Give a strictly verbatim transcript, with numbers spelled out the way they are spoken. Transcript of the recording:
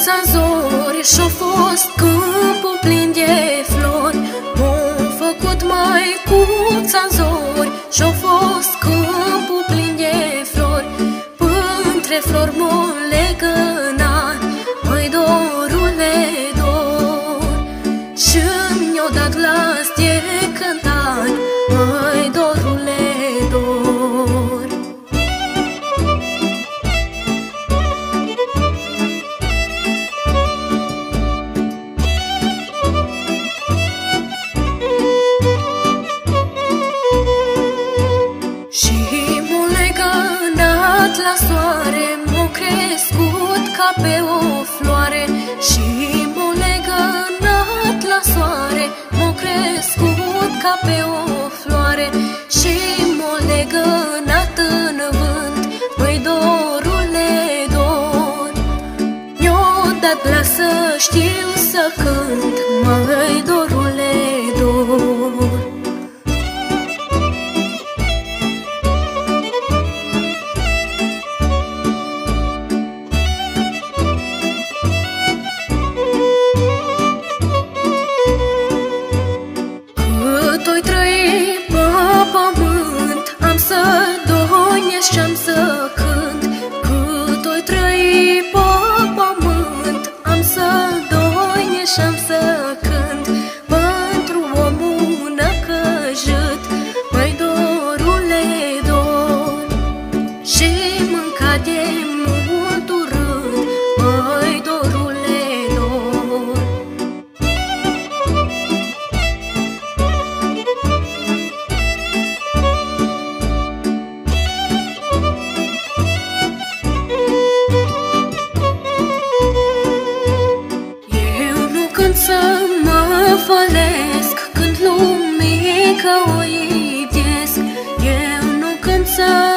cuța zori și-a fost câmpul plin de flori. M-a făcut măicuța zori și-a fost câmpul plin de flori. Pântre flori m-a legănat, măi dorule dor, și mi-a dat glas de cântat, măi dorule dor. La soare m-a crescut ca pe o floare, și m-a legănat la soare, m-a crescut ca pe o floare, și m-a legănat în vânt, măi dorule dor. Mi-a dat glas să știu să cânt, măi dorule dor. Cât-o-i trăi pe pământ, am să doinesc și-am să cânt. Cât-o-i trăi pe pământ, am să doinesc și-am să cânt. Pentru omul năcăjit, măi dorule dor, și mânca de mult urât, măi dorule dor. Să mă fălesc când lumică o iubesc, eu nu cânt să